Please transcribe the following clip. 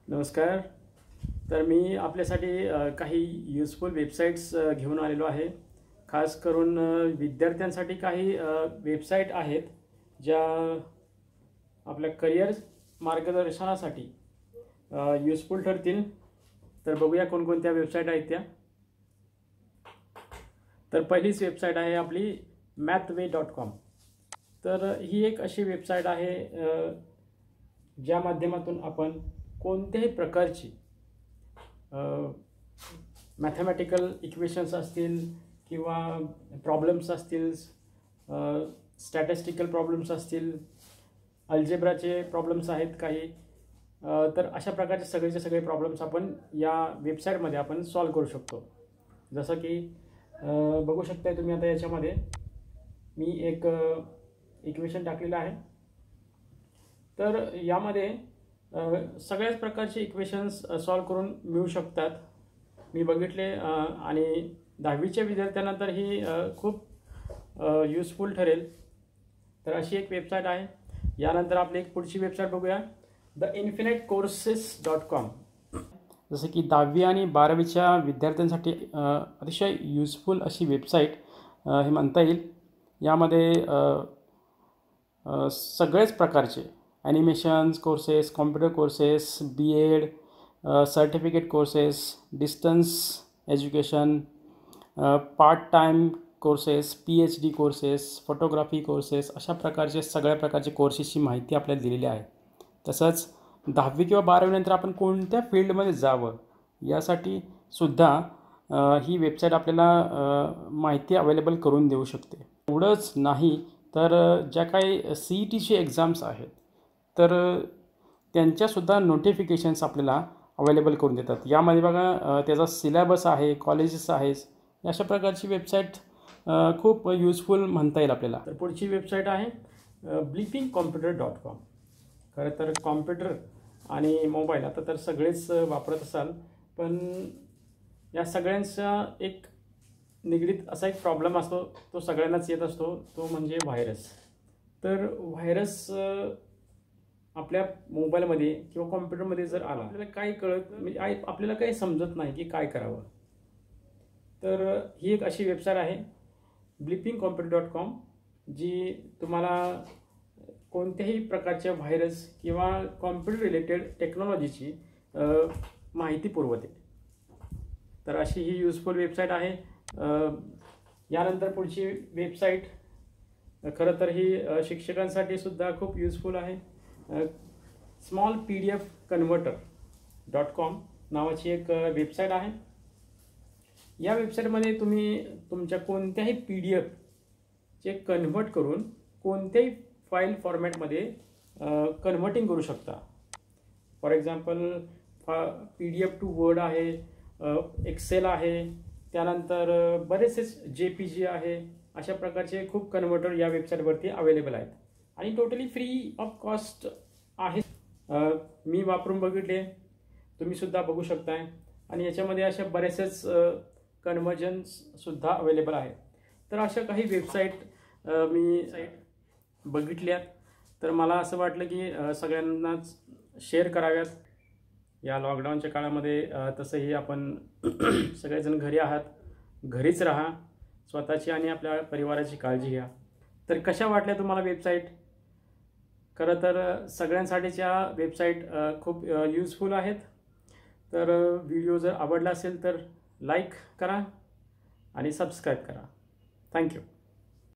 नमस्कार. तर मी आपल्यासाठी काही युजफुल वेबसाईट्स घेऊन आलेलो आहे. खास करून विद्यार्थ्यांसाठी काही वेबसाईट आहेत ज्या आपल्या करिअर मार्गदर्शनासाठी युजफुल ठरतील. तर बघूया कोणकोणत्या वेबसाईट आहेत त्या. तर पहिलीच वेबसाईट आहे आपली mathway.com. तर ही एक अशी वेबसाईट आहे ज्या माध्यमातून आपण कोणत्याही प्रकारची मॅथमॅटिकल इक्वेशन्स असतील किंवा प्रॉब्लेम्स असतील, स्टॅटिस्टिकल प्रॉब्लेम्स असतील, अल्जेब्राचे प्रॉब्लेम्स आहेत काही, तर अशा प्रकारचे सगळेचे सगळे प्रॉब्लेम्स आपण या वेबसाईटमध्ये आपण सॉल्व करू शकतो. जसं की बघू शकता तुम्ही आता याच्यामध्ये मी एक इक्वेशन टाकलेलं आहे. तर यामध्ये सगळ्याच प्रकारचे इक्वेशन्स सॉल्व करून मिळू शकतात. मी बघितले आणि 10वीच्या विद्यार्थ्यांना तर ही खूप युजफुल ठरेल. तर अशी एक वेबसाईट आहे. यानंतर आपली एक पुढची वेबसाईट बघूया, theinfinitecourses.com. जसं की 10वी आणि 12वीच्या विद्यार्थ्यांसाठी अतिशय युजफुल अशी वेबसाईट हे म्हणता येईल. यामध्ये सगळेच प्रकारचे animations courses, computer courses, BEd, certificate courses, distance education, part time courses, PhD courses, photography courses, अशा प्रकारचे सगळ्या प्रकारचे कोर्सेसची माहिती आपल्याला दिलेली आहे. तसंच 10वी किंवा 12वी नंतर आपण कोणत्या फील्डमध्ये जावं यासाठी सुद्धा ही वेबसाईट आपल्याला माहिती अवेलेबल करून देऊ शकते. एवढंच नाही तर ज्या काही CETचे एक्झाम्स आहेत तर त्यांच्यासुद्धा नोटिफिकेशन्स आपल्याला अवेलेबल करून देतात. यामध्ये बघा त्याचा सिलेबस आहे, कॉलेजेस आहे, अशा प्रकारची वेबसाईट खूप युजफुल म्हणता येईल आपल्याला. तर पुढची वेबसाईट आहे blippingcomputer.com. खरं तर कॉम्प्युटर आणि मोबाईल आता तर सगळेच वापरत असाल, पण या सगळ्यांचा एक निगडीत असा एक प्रॉब्लेम असतो, तो सगळ्यांनाच येत असतो, तो म्हणजे व्हायरस. तर व्हायरस आपल्या मोबाईलमध्ये किंवा कॉम्प्युटरमध्ये जर आला, आपल्याला काही कळत म्हणजे आपल्याला काही समजत नाही की काय करावं. तर ही एक अशी वेबसाईट आहे blippingcomputer.com, जी तुम्हाला कोणत्याही प्रकारच्या व्हायरस किंवा कॉम्प्युटर रिलेटेड टेक्नॉलॉजीची माहिती पुरवते. तर अशी ही युजफुल वेबसाईट आहे. यानंतर पुढची वेबसाईट खरं तर ही शिक्षकांसाठी सुद्धा खूप युजफुल आहे. smallpdfconverter.com नावाची एक वेबसाईट आहे. या वेबसाईटमध्ये तुम्ही तुमच्या कोणत्याही PDF कन्व्हर्ट करून कोणत्याही फाईल फॉर्मॅटमध्ये कन्व्हर्टिंग करू शकता. For example PDF to Word आहे, एक्सेल आहे, त्यानंतर बरेचसेच JPG आहे. अशा प्रकारचे खूप कन्व्हर्टर या वेबसाईटवरती अवेलेबल आहेत आणि टोटली फ्री ऑफ कॉस्ट आहे. मी वापरून बघितले, तुम्ही सुद्धा बघू शकताय. आणि याच्यामध्ये अशा बरेचसेच कन्व्हर्जन्ससुद्धा अवेलेबल आहेत. तर अशा काही वेबसाईट मी बघितल्यात. तर मला असं वाटलं की सगळ्यांनाच शेअर कराव्यात. या लॉकडाऊनच्या काळामध्ये तसंही आपण सगळेजण घरी आहात, घरीच राहा, स्वतःची आणि आपल्या परिवाराची काळजी घ्या. तर कशा वाटल्या तुम्हाला वेबसाईट? खरं तर सगळ्यांसाठीच्या वेबसाईट खूप युजफुल आहेत. तर व्हिडिओ जर आवडला असेल तर लाईक करा आणि सबस्क्राईब करा. थँक्यू.